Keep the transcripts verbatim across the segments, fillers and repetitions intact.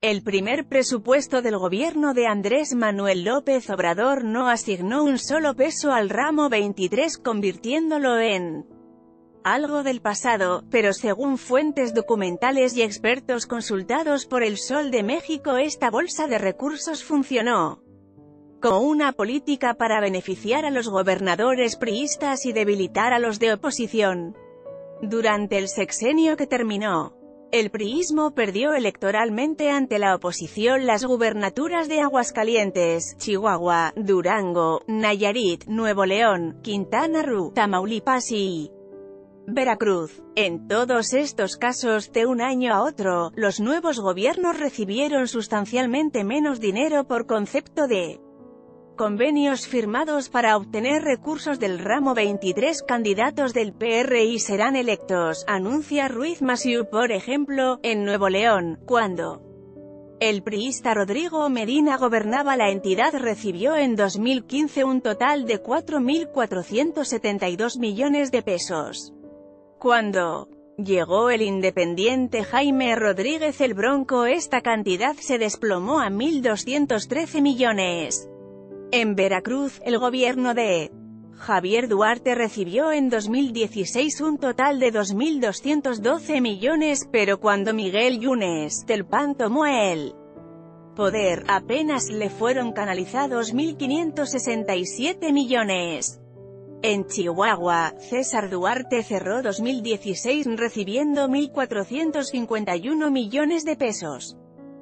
El primer presupuesto del gobierno de Andrés Manuel López Obrador no asignó un solo peso al ramo veintitrés, convirtiéndolo en algo del pasado, pero según fuentes documentales y expertos consultados por El Sol de México, esta bolsa de recursos funcionó como una política para beneficiar a los gobernadores priistas y debilitar a los de oposición. Durante el sexenio que terminó, el priismo perdió electoralmente ante la oposición las gubernaturas de Aguascalientes, Chihuahua, Durango, Nayarit, Nuevo León, Quintana Roo, Tamaulipas y Veracruz. En todos estos casos, de un año a otro, los nuevos gobiernos recibieron sustancialmente menos dinero por concepto de convenios firmados para obtener recursos del ramo veintitrés. Candidatos del P R I serán electos, anuncia Ruiz Massieu. Por ejemplo, en Nuevo León, cuando el priista Rodrigo Medina gobernaba la entidad, recibió en dos mil quince un total de cuatro mil cuatrocientos setenta y dos millones de pesos. Cuando llegó el independiente Jaime Rodríguez el Bronco, esta cantidad se desplomó a mil doscientos trece millones. En Veracruz, el gobierno de Javier Duarte recibió en dos mil dieciséis un total de dos mil doscientos doce millones, pero cuando Miguel Yunes del P A N tomó el poder, apenas le fueron canalizados mil quinientos sesenta y siete millones. En Chihuahua, César Duarte cerró dos mil dieciséis recibiendo mil cuatrocientos cincuenta y uno millones de pesos.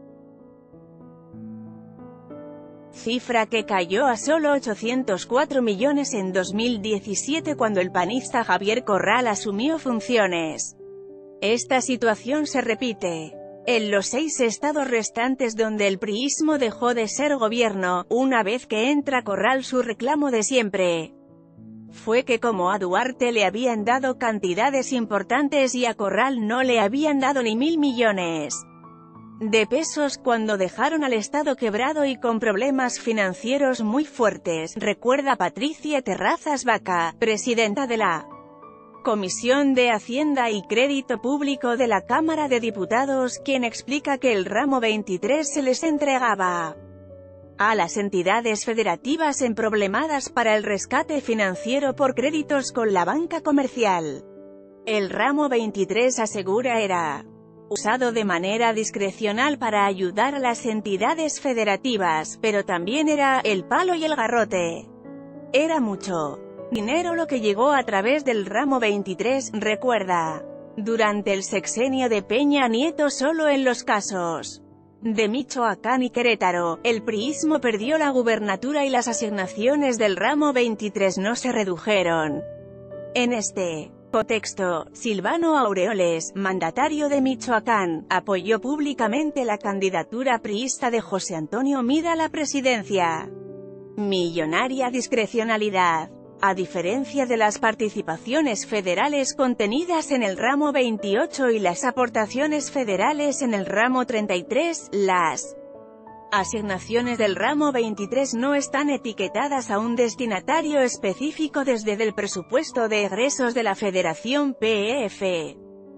Cifra que cayó a solo ochocientos cuatro millones en dos mil diecisiete cuando el panista Javier Corral asumió funciones. Esta situación se repite en los seis estados restantes donde el priismo dejó de ser gobierno. Una vez que entra Corral, su reclamo de siempre fue que como a Duarte le habían dado cantidades importantes y a Corral no le habían dado ni mil millones de pesos cuando dejaron al Estado quebrado y con problemas financieros muy fuertes, recuerda Patricia Terrazas Vaca, presidenta de la Comisión de Hacienda y Crédito Público de la Cámara de Diputados, quien explica que el ramo veintitrés se les entregaba a las entidades federativas emproblemadas para el rescate financiero por créditos con la banca comercial. El ramo veintitrés, asegura, era usado de manera discrecional para ayudar a las entidades federativas, pero también era el palo y el garrote. Era mucho dinero lo que llegó a través del ramo veintitrés, recuerda. Durante el sexenio de Peña Nieto, solo en los casos de Michoacán y Querétaro, el priismo perdió la gubernatura y las asignaciones del ramo veintitrés no se redujeron. En este contexto, Silvano Aureoles, mandatario de Michoacán, apoyó públicamente la candidatura priista de José Antonio Meade a la presidencia. Millonaria discrecionalidad. A diferencia de las participaciones federales contenidas en el ramo veintiocho y las aportaciones federales en el ramo treinta y tres, las asignaciones del ramo veintitrés no están etiquetadas a un destinatario específico desde el presupuesto de egresos de la Federación P E F.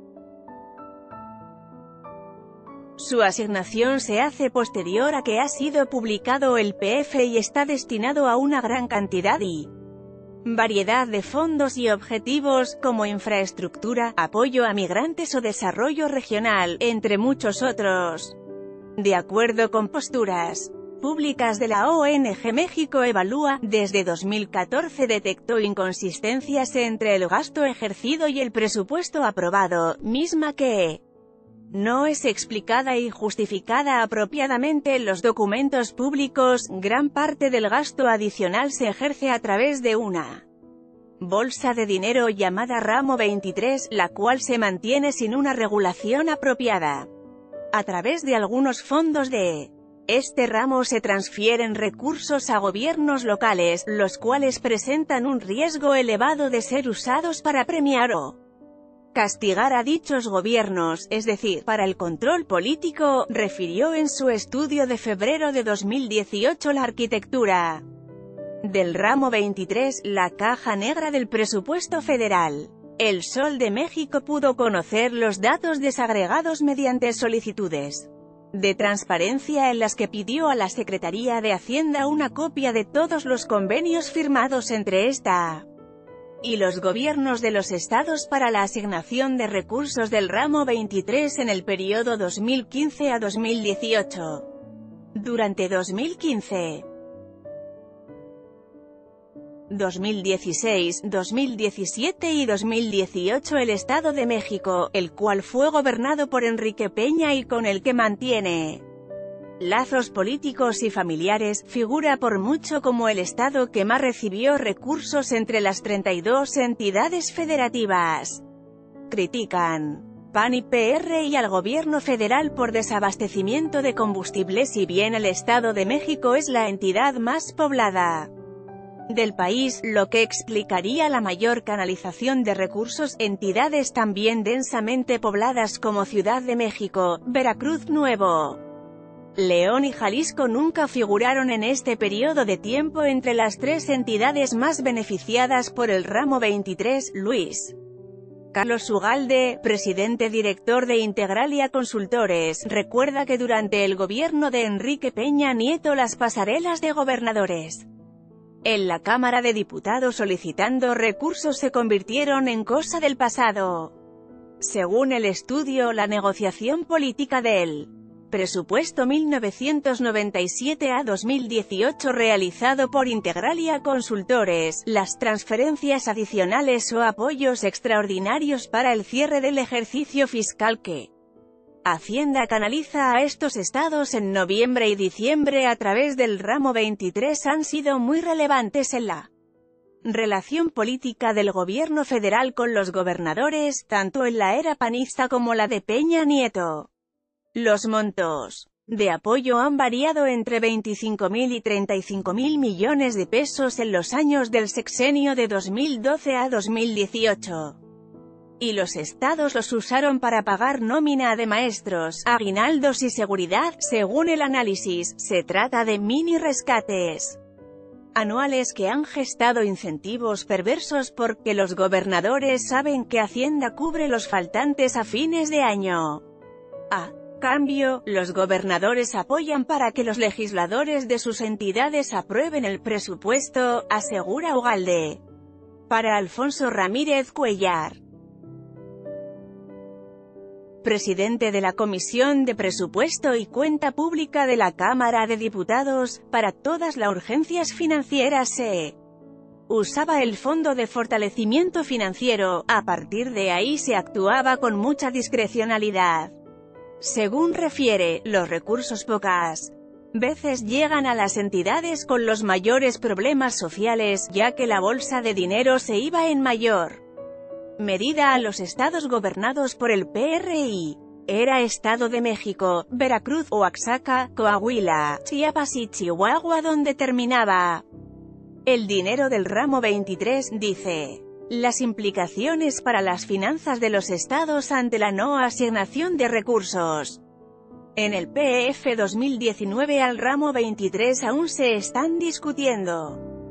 Su asignación se hace posterior a que ha sido publicado el P F y está destinado a una gran cantidad y variedad de fondos y objetivos, como infraestructura, apoyo a migrantes o desarrollo regional, entre muchos otros. De acuerdo con posturas públicas de la O N G México Evalúa, desde dos mil catorce detectó inconsistencias entre el gasto ejercido y el presupuesto aprobado, misma que no es explicada y justificada apropiadamente en los documentos públicos. Gran parte del gasto adicional se ejerce a través de una bolsa de dinero llamada ramo veintitrés, la cual se mantiene sin una regulación apropiada. A través de algunos fondos de este ramo se transfieren recursos a gobiernos locales, los cuales presentan un riesgo elevado de ser usados para premiar o castigar a dichos gobiernos, es decir, para el control político, refirió en su estudio de febrero de dos mil dieciocho la arquitectura del ramo veintitrés, la caja negra del presupuesto federal. El Sol de México pudo conocer los datos desagregados mediante solicitudes de transparencia en las que pidió a la Secretaría de Hacienda una copia de todos los convenios firmados entre esta y los gobiernos de los estados para la asignación de recursos del ramo veintitrés en el periodo dos mil quince a dos mil dieciocho. Durante dos mil quince, dos mil dieciséis, dos mil diecisiete y dos mil dieciocho el Estado de México, el cual fue gobernado por Enrique Peña y con el que mantiene lazos políticos y familiares, figura por mucho como el estado que más recibió recursos entre las treinta y dos entidades federativas. Critican P A N y P R y al gobierno federal por desabastecimiento de combustible. Si bien el Estado de México es la entidad más poblada del país, lo que explicaría la mayor canalización de recursos, entidades también densamente pobladas como Ciudad de México, Veracruz, Nuevo León y Jalisco nunca figuraron en este periodo de tiempo entre las tres entidades más beneficiadas por el ramo veintitrés. Luis Carlos Ugalde, presidente director de Integralia Consultores, recuerda que durante el gobierno de Enrique Peña Nieto las pasarelas de gobernadores en la Cámara de Diputados solicitando recursos se convirtieron en cosa del pasado. Según el estudio La negociación política del presupuesto mil novecientos noventa y siete a dos mil dieciocho realizado por Integralia Consultores, las transferencias adicionales o apoyos extraordinarios para el cierre del ejercicio fiscal que Hacienda canaliza a estos estados en noviembre y diciembre a través del ramo veintitrés han sido muy relevantes en la relación política del gobierno federal con los gobernadores, tanto en la era panista como la de Peña Nieto. Los montos de apoyo han variado entre veinticinco mil y treinta y cinco mil millones de pesos en los años del sexenio de dos mil doce a dos mil dieciocho. Y los estados los usaron para pagar nómina de maestros, aguinaldos y seguridad. Según el análisis, se trata de mini rescates anuales que han gestado incentivos perversos porque los gobernadores saben que Hacienda cubre los faltantes a fines de año. A cambio, los gobernadores apoyan para que los legisladores de sus entidades aprueben el presupuesto, asegura Ugalde. Para Alfonso Ramírez Cuellar, presidente de la Comisión de Presupuesto y Cuenta Pública de la Cámara de Diputados, para todas las urgencias financieras se usaba el Fondo de Fortalecimiento Financiero, a partir de ahí se actuaba con mucha discrecionalidad. Según refiere, los recursos pocas veces llegan a las entidades con los mayores problemas sociales, ya que la bolsa de dinero se iba en mayor medida a los estados gobernados por el P R I. Era Estado de México, Veracruz, Oaxaca, Coahuila, Chiapas y Chihuahua donde terminaba el dinero del ramo veintitrés, dice. Las implicaciones para las finanzas de los estados ante la no asignación de recursos en el P F dos mil diecinueve al ramo veintitrés aún se están discutiendo.